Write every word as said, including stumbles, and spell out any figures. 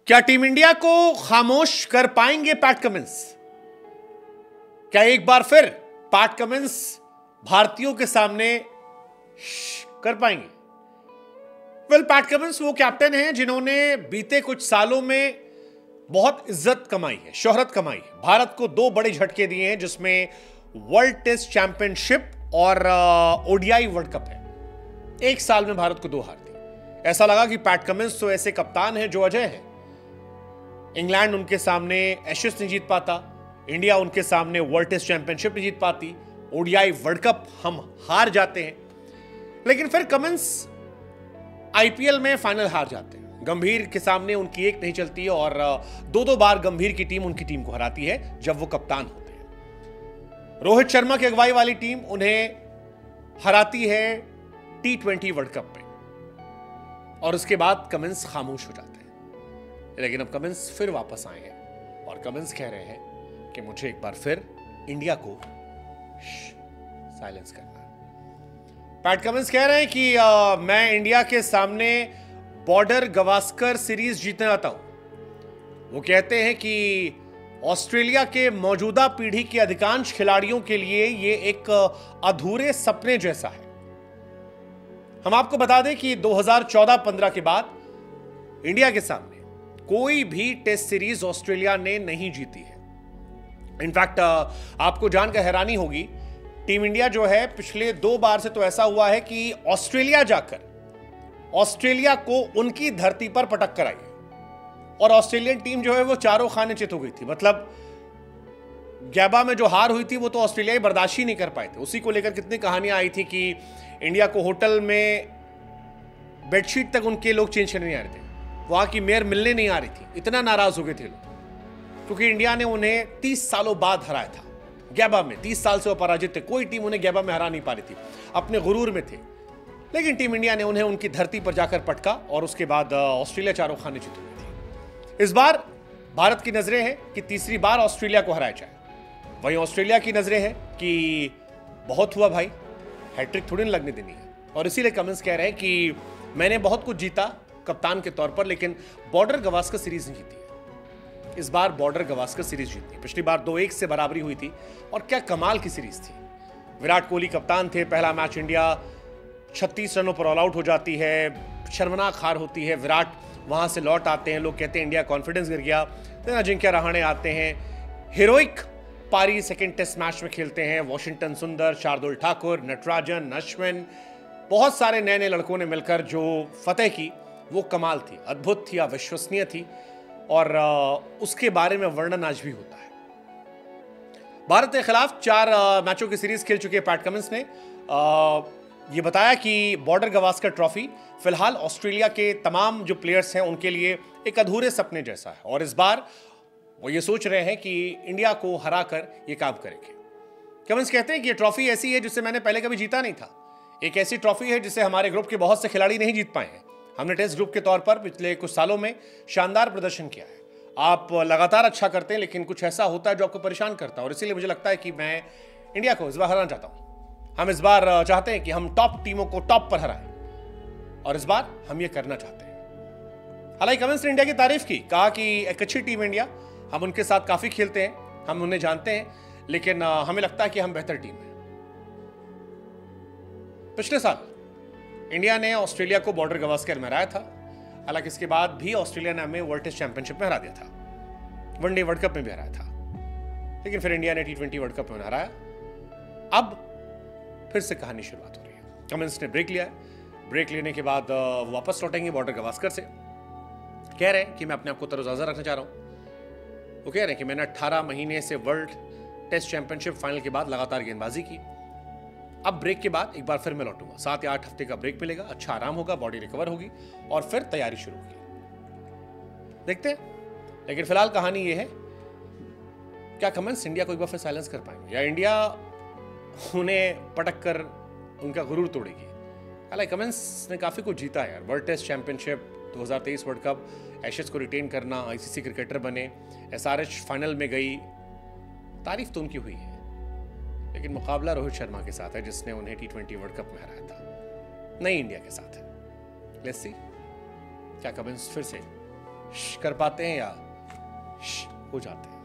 क्या team India को खामोश कर पाएंगे पैट कमिंस? क्या एक बार फिर पैट कमिंस भारतीयों के सामने कर पाएंगे? वेल, पैट कमिंस वो कैप्टन हैं जिन्होंने बीते कुछ सालों में बहुत इज्जत कमाई है, शोहरत कमाई है, भारत को दो बड़े झटके दिए हैं, जिसमें वर्ल्ड टेस्ट चैंपियनशिप और ओडीआई वर्ल्ड कप है। एक साल में भारत को दो हार दी। ऐसा लगा कि पैट कमिंस तो ऐसे कप्तान हैं जो अजय हैं। इंग्लैंड उनके सामने एशेज नहीं जीत पाता, इंडिया उनके सामने वर्ल्ड टेस्ट चैंपियनशिप नहीं जीत पाती, ओडीआई वर्ल्ड कप हम हार जाते हैं। लेकिन फिर कमिंस आईपीएल में फाइनल हार जाते हैं। गंभीर के सामने उनकी एक नहीं चलती और दो दो बार गंभीर की टीम उनकी टीम को हराती है जब वो कप्तान होते हैं। रोहित शर्मा की अगुवाई वाली टीम उन्हें हराती है टी ट्वेंटी वर्ल्ड कप में और उसके बाद कमिंस खामोश हो जाते हैं। लेकिन अब कमिंस फिर वापस आए हैं और कमिंस कह रहे हैं कि मुझे एक बार फिर इंडिया को साइलेंस करना है। पैट कमिंस कह रहे हैं कि आ, मैं इंडिया के सामने बॉर्डर गवास्कर सीरीज जीतने आता हूं। वो कहते हैं कि ऑस्ट्रेलिया के मौजूदा पीढ़ी के अधिकांश खिलाड़ियों के लिए यह एक अधूरे सपने जैसा है। हम आपको बता दें कि दो हज़ार चौदह पंद्रह के बाद इंडिया के सामने कोई भी टेस्ट सीरीज ऑस्ट्रेलिया ने नहीं जीती है। इनफैक्ट आपको जानकर हैरानी होगी, टीम इंडिया जो है पिछले दो बार से तो ऐसा हुआ है कि ऑस्ट्रेलिया जाकर ऑस्ट्रेलिया को उनकी धरती पर पटक कर आई और ऑस्ट्रेलियन टीम जो है वो चारों खाने चित हो गई थी। मतलब गैबा में जो हार हुई थी वो तो ऑस्ट्रेलियाई बर्दाश्त ही नहीं कर पाए थे। उसी को लेकर कितनी कहानियां आई थी कि इंडिया को होटल में बेडशीट तक उनके लोग चेंज करने नहीं आ रहे थे, वहां की मेयर मिलने नहीं आ रही थी, इतना नाराज हो गए थे लोग, क्योंकि इंडिया ने उन्हें तीस सालों बाद हराया था गैबा में। तीस साल से वो पराजित थे, कोई टीम उन्हें गैबा में हरा नहीं पा रही थी, अपने गुरूर में थे। लेकिन टीम इंडिया ने उन्हें उनकी धरती पर जाकर पटका और उसके बाद ऑस्ट्रेलिया चारों खाने चित हो गई थी। इस बार भारत की नजरें हैं कि तीसरी बार ऑस्ट्रेलिया को हराया जाए। वहीं ऑस्ट्रेलिया की नजरें हैं कि बहुत हुआ भाई, हैट्रिक थोड़ी लगने देनी है। और इसीलिए कमिंस कह रहे हैं कि मैंने बहुत कुछ जीता कप्तान के तौर पर, लेकिन बॉर्डर गवास्कर सीरीज नहीं जीती है। इस बार बॉर्डर गवास्कर सीरीज जीती। पिछली बार दो एक से बराबरी हुई थी और क्या कमाल की सीरीज थी। विराट कोहली कप्तान थे। पहला मैच इंडिया छत्तीस रनों पर ऑल आउट हो जाती है, शर्मनाक हार होती है। विराट वहां से लौट आते हैं, लोग कहते हैं इंडिया कॉन्फिडेंस गिर गया। फिर अजिंक्य रहाणे आते हैं, हीरोइक पारी सेकेंड टेस्ट मैच में खेलते हैं। वॉशिंगटन सुंदर, शार्दुल ठाकुर, नटराजन, अश्विन, बहुत सारे नए नए लड़कों ने मिलकर जो फतेह की वो कमाल थी, अद्भुत थी, अविश्वसनीय थी और उसके बारे में वर्णन आज भी होता है। भारत के खिलाफ चार मैचों की सीरीज खेल चुके पैट कमिंस ने ये बताया कि बॉर्डर गवास्कर ट्रॉफी फिलहाल ऑस्ट्रेलिया के तमाम जो प्लेयर्स हैं उनके लिए एक अधूरे सपने जैसा है और इस बार वो ये सोच रहे हैं कि इंडिया को हराकर ये काम करेंगे। कमिंस कहते हैं कि ये ट्रॉफी ऐसी है जिसे मैंने पहले कभी जीता नहीं था। एक ऐसी ट्रॉफी है जिसे हमारे ग्रुप के बहुत से खिलाड़ी नहीं जीत पाए हैं। हमने टेस्ट ग्रुप के तौर पर पिछले कुछ सालों में शानदार प्रदर्शन किया है। आप लगातार अच्छा करते हैं, लेकिन कुछ ऐसा होता है जो आपको परेशान करता है और इसीलिए मुझे लगता है कि मैं इंडिया को इस बार हराना चाहता हूं। हम इस बार चाहते हैं कि हम टॉप टीमों को टॉप पर हराएं और इस बार हम ये करना चाहते हैं। हालांकि कमिंस ने इंडिया की तारीफ की, कहा कि एक अच्छी टीम इंडिया, हम उनके साथ काफी खेलते हैं, हम उन्हें जानते हैं, लेकिन हमें लगता है कि हम बेहतर टीम है। पिछले साल इंडिया ने ऑस्ट्रेलिया को बॉर्डर गवास्कर में हराया था। हालांकि इसके बाद भी ऑस्ट्रेलिया ने हमें वर्ल्ड टेस्ट चैंपियनशिप में हरा दिया था, वनडे वर्ल्ड कप में भी हराया था, लेकिन फिर इंडिया ने टी ट्वेंटी वर्ल्ड कप में हराया। अब फिर से कहानी शुरुआत हो रही है। कमिंस ने ब्रेक लिया है। ब्रेक लेने के बाद वापस लौटेंगे बॉर्डर गवास्कर से। कह रहे हैं कि मैं अपने आप को तरोताजा रखना चाह रहा हूं। वो कह रहे हैं कि मैंने अट्ठारह महीने से वर्ल्ड टेस्ट चैंपियनशिप फाइनल के बाद लगातार गेंदबाजी की। अब ब्रेक के बाद एक बार फिर मैं लौटूंगा। सात या आठ हफ्ते का ब्रेक मिलेगा, अच्छा आराम होगा, बॉडी रिकवर होगी और फिर तैयारी शुरू होगी। देखते हैं। लेकिन फिलहाल कहानी यह है, क्या कमिंस इंडिया को एक बार फिर साइलेंस कर पाएंगे या इंडिया उन्हें पटक कर उनका गुरूर तोड़ेगी? हालांकि कमिंस ने काफी कुछ जीता है यार, वर्ल्ड टेस्ट चैंपियनशिप, दो हज़ार तेईस वर्ल्ड कप, एशेज को रिटेन करना, आईसीसी क्रिकेटर बने, एसआरएच फाइनल में गई, तारीफ तो उनकी हुई है। लेकिन मुकाबला रोहित शर्मा के साथ है जिसने उन्हें टी ट्वेंटी वर्ल्ड कप में हराया था, नई इंडिया के साथ है। लेट्स सी क्या कमिंस फिर से श कर पाते हैं या श हो जाते हैं?